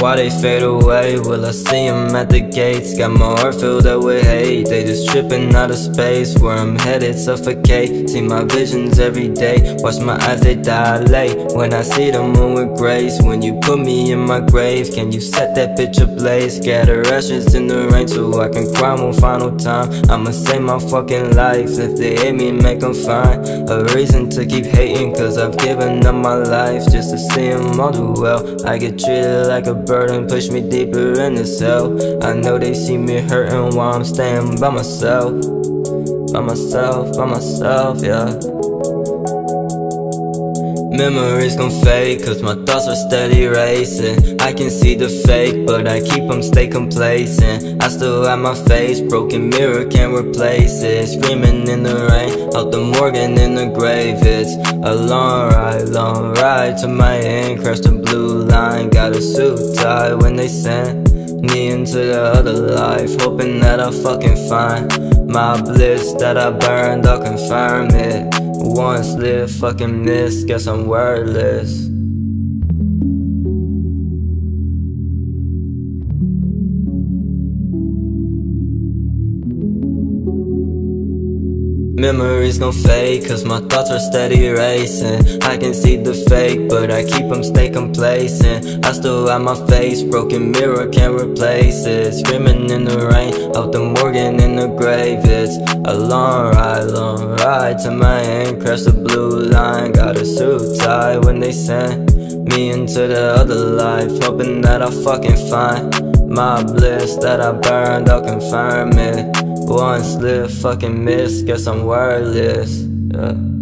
why they fade away? Will I see them at the gates? Got my heart filled up with hate. They just tripping out of space. Where I'm headed, suffocate. See my visions every day. Watch my eyes, they dilate when I see the moon with grace. When you put me in my grave, can you set that bitch ablaze? Scatter ashes in the rain so I can cry one final time. I'ma save my fucking life. If they hate me, make them find a reason to keep hating, cause I've given up my life just to see them all do well. I get treated like a burden, push me deeper in the cell. I know they see me hurting while I'm staying by myself. By myself, by myself, yeah. Memories gon' fade, cause my thoughts are steady racing. I can see the fake, but I keep them stay complacent. I still have my face, broken mirror can't replace it. Screaming in the rain, out the morgue and in the grave. It's a long ride to my end. Cross the blue line, got a suit tied when they send me into the other life, hoping that I'll fucking find my bliss. That I burned, I'll confirm it. Once lived, fucking missed, guess I'm wordless. Memories gon' fade, cause my thoughts are steady racing. I can see the fake, but I keep them stay complacent. I still have my face, broken mirror can't replace it. Screaming in the rain, out the morgue and in the grave. It's a long ride to my end. Crash the blue line, got a suit tied when they send me into the other life, hoping that I'll fucking find my bliss. That I burned, I'll confirm it. Once lived, fucking missed, guess I'm wordless, yeah.